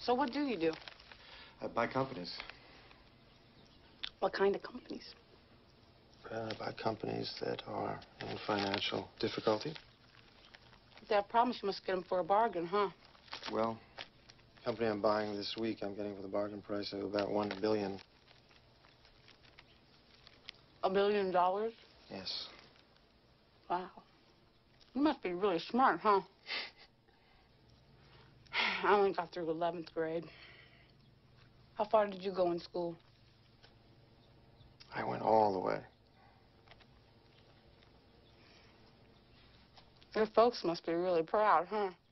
So what do you do? I buy companies. What kind of companies? I buy companies that are in financial difficulty. If they have problems, you must get them for a bargain, huh? Well, the company I'm buying this week, I'm getting for the bargain price of about $1 billion. $1 billion? Yes. Wow. You must be really smart, huh? I only got through 11th grade. How far did you go in school? I went all the way. Your folks must be really proud, huh?